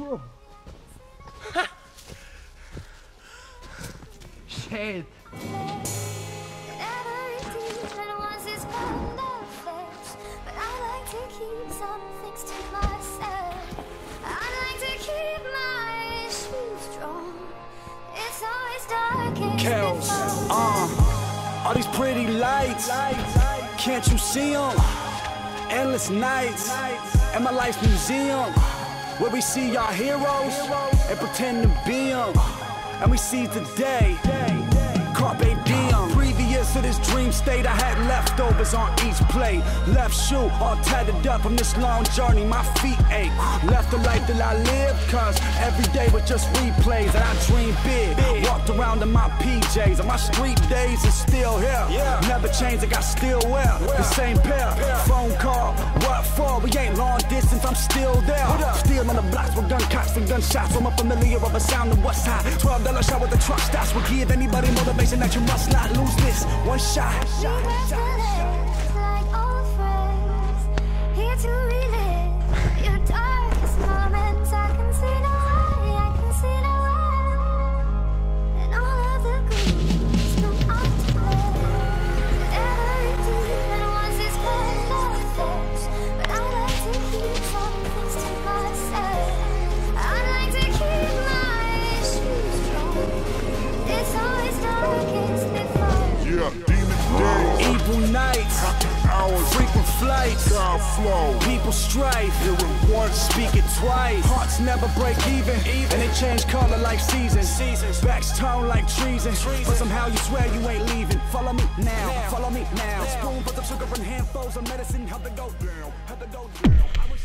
Shit. Kells, all these pretty lights, can't you see them? Endless nights, in my life's museum, where we see our heroes and pretend to be them, and we seize the day, carpe diem. Previous to this dream state, I had leftovers on each plate. Left shoe all tattered up from this long journey, my feet ache. Left the life that I lived, cause every day was just replays. And I dreamed big, walked around in my PJs, and my street days is still here. Never changed, I got still wear the same pair. Phone call, what for? We ain't long distance, I'm still there. Still on the blocks with gun cocks and gunshots. I'm familiar of a sound of what's hot. $12 shot with the truck stops will give anybody motivation that you must not lose this one shot. Like old friends, here to relive your darkest moments. I can see the way, I can see the way, and all of the ghouls come out to play. Every demon wants his benefits, but I like to keep some things to myself. I like to keep my issues strong. It's always darkest before. Yeah, demon days, Evil nights, hours, frequent flights, God flow, people strife, hear it once, speak it twice. Hearts never break even, and they change color like seasons. Backs turn like treason, but somehow you swear you ain't leaving. Follow me now, follow me now. Spoonfuls of sugar and handfuls of medicine, help to go down, help to go down.